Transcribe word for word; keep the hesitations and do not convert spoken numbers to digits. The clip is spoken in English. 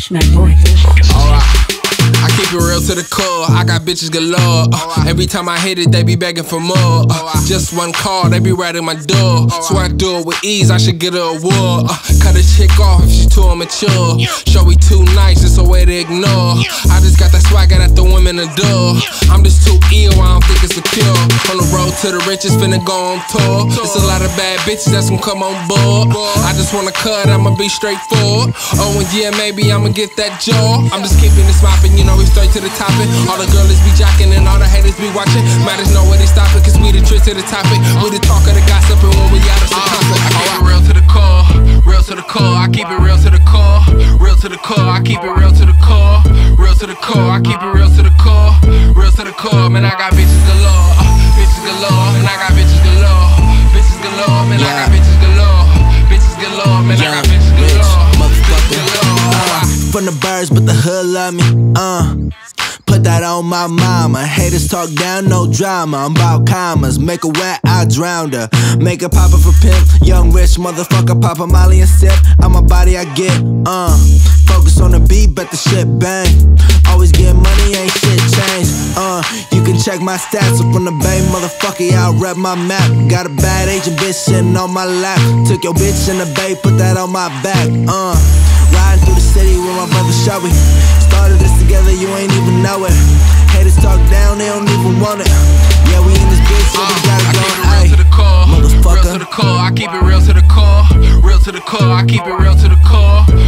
Alright. I keep it real to the core, I got bitches galore. uh, Every time I hit it, they be begging for more. uh, Just one call, they be right at my door. So I do it with ease, I should get her a award. uh, Cut a chick off if she too immature. Show we too nice, it's a way to ignore. I just got that swagger that the women adore. I'm just too ill, I don't think it's secure. On the road to the riches, finna go on tour. It's a lot of bad bitches that's gonna come on board. I just wanna cut, I'ma be straightforward. Oh and yeah, maybe I'ma get that jaw. I'm just keeping this mopping, you know we straight to the topic. All the girls be jocking and all the haters be watching. Matters know where they stopping, cause we the trick to the topic. We the talk of the gossip and when we out of some conflict. I keep it real to the core, real to the core. I keep it real to the core, real to the core. I keep it real to the core, real to the core. I keep it real to the core, real to the core. Man, I got bitches galore, uh, bitches galore. And I got bitches galore, bitches galore. Man, I got bitches galore, bitches galore. Man, I got bitches galore, bitches galore. From the birds, but the hood love me, uh put that on my mama. Haters talk down, no drama. I'm about commas, make her wet, I drown her. Make her pop it for pimp, young rich motherfucker. Pop a molly and sip, on my body I get, uh focus on the beat, bet the shit bang. Always get money, ain't shit changed, uh you can check my stats up on the bay, motherfucker, yeah, I rep my map. Got a bad agent bitch sitting on my lap. Took your bitch in the bay, put that on my back, uh riding through the city with my brother Shelby. Started this together, you ain't even know it. Haters talk down, they don't even want it. Yeah, we in this bitch, so we gotta go. I keep it real to the core, real to the core. I keep it real to the core, real to the core. I keep it real to the core,